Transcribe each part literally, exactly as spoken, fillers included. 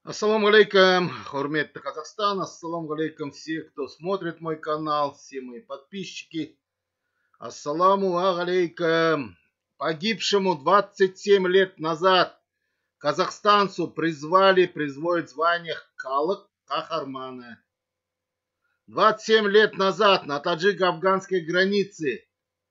Ассаламу алейкум, хурметты Казахстан, ассаламу алейкум все, кто смотрит мой канал, все мои подписчики. Ассаламу алейкум. Погибшему двадцать семь лет назад казахстанцу призвали, призвать звание Халық Кахармана. двадцать семь лет назад на таджико-афганской границе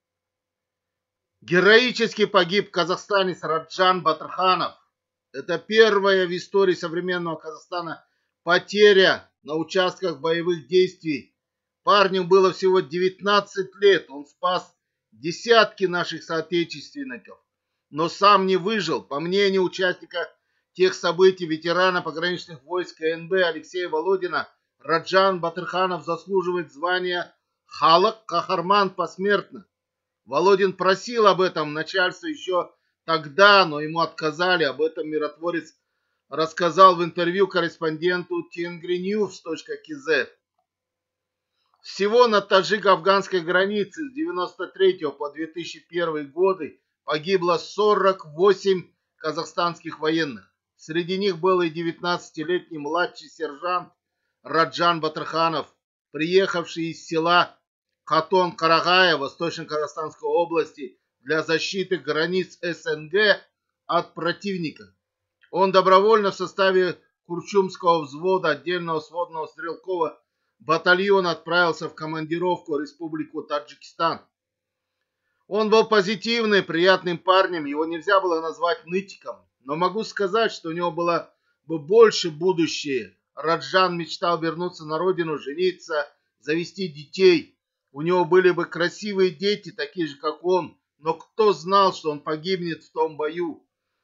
героически погиб казахстанец Раджан Батырханов. Это первая в истории современного Казахстана потеря на участках боевых действий. Парню было всего девятнадцать лет. Он спас десятки наших соотечественников, но сам не выжил. По мнению участника тех событий, ветерана пограничных войск КНБ Алексея Володина, Раджан Батырханов заслуживает звания Халық Кахарман посмертно. Володин просил об этом начальство еще тогда, но ему отказали. Об этом миротворец рассказал в интервью корреспонденту тенгриньюз точка кз. Всего на таджико-афганской границе с девяносто третьего по две тысячи первый годы погибло сорок восемь казахстанских военных. Среди них был и девятнадцатилетний младший сержант Раджан Батырханов, приехавший из села Катон-Карагая Восточно-Казахстанской области для защиты границ СНГ от противника. Он добровольно в составе Курчумского взвода отдельного сводного стрелкового батальона отправился в командировку в Республику Таджикистан. Он был позитивным, приятным парнем, его нельзя было назвать нытиком, но могу сказать, что у него было бы больше будущее. Раджан мечтал вернуться на родину, жениться, завести детей. У него были бы красивые дети, такие же, как он, но кто знал, что он погибнет в том бою?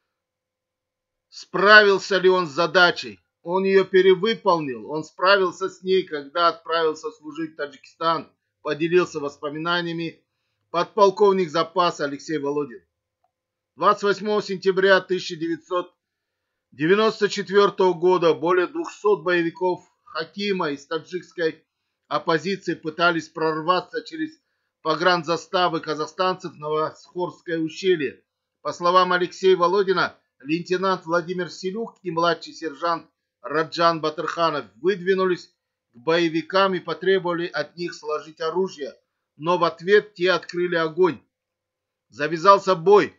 Справился ли он с задачей? Он ее перевыполнил, он справился с ней, когда отправился служить в Таджикистан, поделился воспоминаниями подполковник запаса Алексей Володин. двадцать восьмого сентября тысяча девятьсот девяносто четвёртого года более двухсот боевиков Хакима из таджикской оппозиции пытались прорваться через погранзаставы казахстанцев в Новосхорское ущелье. По словам Алексея Володина, лейтенант Владимир Селюк и младший сержант Раджан Батырханов выдвинулись к боевикам и потребовали от них сложить оружие, но в ответ те открыли огонь. Завязался бой.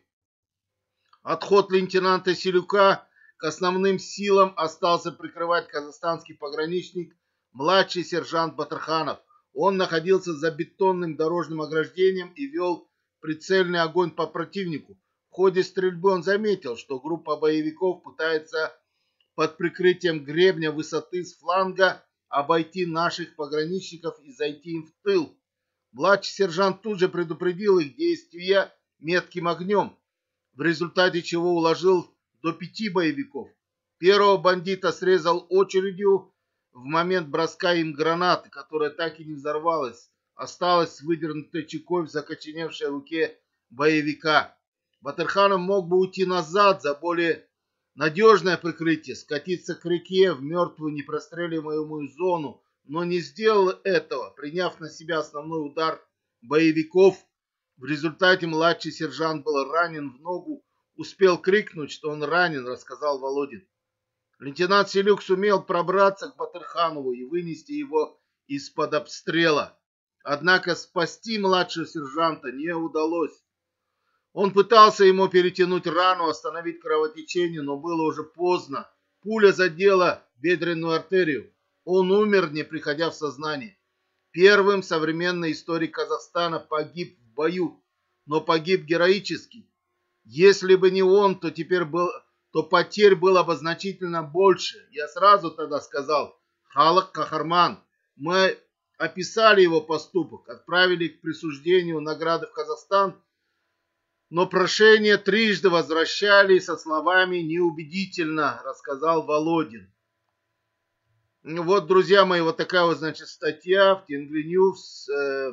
Отход лейтенанта Селюка к основным силам остался прикрывать казахстанский пограничник младший сержант Батырханов. Он находился за бетонным дорожным ограждением и вел прицельный огонь по противнику. В ходе стрельбы он заметил, что группа боевиков пытается под прикрытием гребня высоты с фланга обойти наших пограничников и зайти им в тыл. Младший сержант тут же предупредил их действия метким огнем, в результате чего уложил до пяти боевиков. Первого бандита срезал очередью в момент броска им гранаты, которая так и не взорвалась, осталась с выдернутой чекой в закоченевшей руке боевика. Батырханов мог бы уйти назад за более надежное прикрытие, скатиться к реке в мертвую непростреливаемую зону, но не сделал этого, приняв на себя основной удар боевиков. В результате младший сержант был ранен в ногу, успел крикнуть, что он ранен, рассказал Володин. Лейтенант Селюк сумел пробраться к Батырханову и вынести его из-под обстрела. Однако спасти младшего сержанта не удалось. Он пытался ему перетянуть рану, остановить кровотечение, но было уже поздно. Пуля задела бедренную артерию. Он умер, не приходя в сознание. Первым в современной истории Казахстана погиб в бою, но погиб героически. Если бы не он, то теперь был... то потерь было бы значительно больше. Я сразу тогда сказал: Халық Кахарман. Мы описали его поступок, отправили к присуждению награды в Казахстан, но прошение трижды возвращали со словами «неубедительно», рассказал Володин. Вот, друзья мои, вот такая вот, значит, статья в тенгриньюз.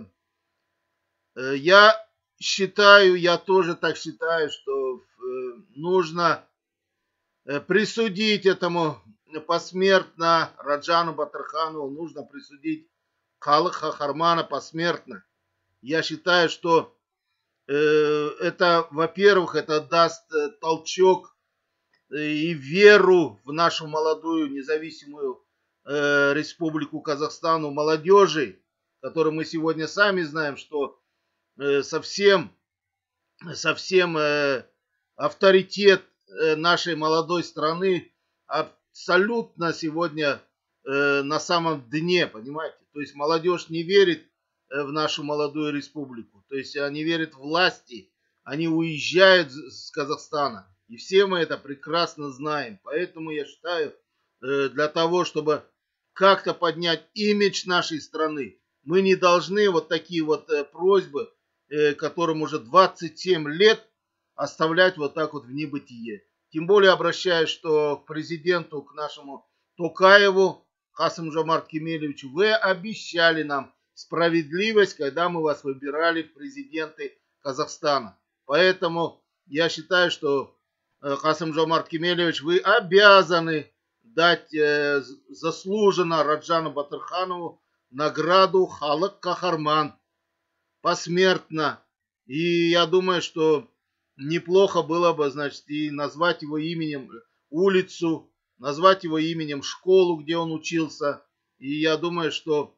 Я считаю, я тоже так считаю, что нужно присудить этому посмертно Раджану Батырханову, нужно присудить Халық Кахармана посмертно. Я считаю, что э, это, во-первых, это даст толчок и веру в нашу молодую независимую э, республику Казахстан у молодежи, которую мы сегодня сами знаем, что э, совсем, совсем э, авторитет э, нашей молодой страны абсолютно сегодня э, на самом дне, понимаете? То есть молодежь не верит э, в нашу молодую республику, то есть они верят в власти, они уезжают с Казахстана. И все мы это прекрасно знаем. Поэтому я считаю, для того, чтобы как-то поднять имидж нашей страны, мы не должны вот такие вот просьбы, которым уже двадцать семь лет, оставлять вот так вот в небытие. Тем более обращаюсь, что к президенту, к нашему Токаеву, Касым-Жомарт Кемелевичу, вы обещали нам справедливость, когда мы вас выбирали в президенты Казахстана. Поэтому я считаю, что Касым-Жомарт Кемелевич, вы обязаны дать э, заслуженно Раджану Батырханову награду Халық Кахарман посмертно. И я думаю, что неплохо было бы, значит, и назвать его именем улицу, назвать его именем школу, где он учился. И я думаю, что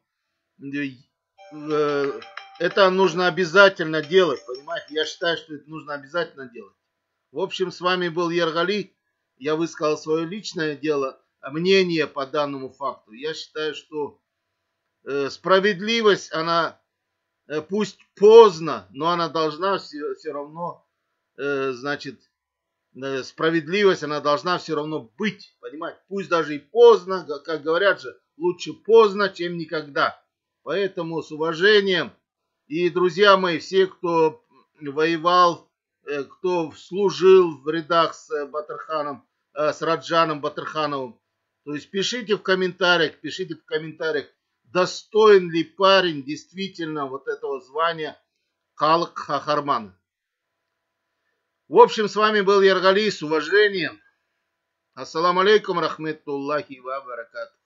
э, это нужно обязательно делать, понимаете? Я считаю, что это нужно обязательно делать. В общем, с вами был Ергали. Я высказал свое личное дело, мнение по данному факту. Я считаю, что э, справедливость, она э, пусть поздно, но она должна все, все равно, э, значит, э, справедливость, она должна все равно быть, понимаете? Пусть даже и поздно, как говорят же, лучше поздно, чем никогда. Поэтому с уважением. И, друзья мои, все, кто воевал, кто служил в рядах с Батырханом, с Раджаном Батырхановым, то есть пишите в комментариях, пишите в комментариях, достоин ли парень действительно вот этого звания Халық Кахармана. В общем, с вами был Ергали, с уважением. Ассаламу алейкум, рахметтуллахи ва баракатух.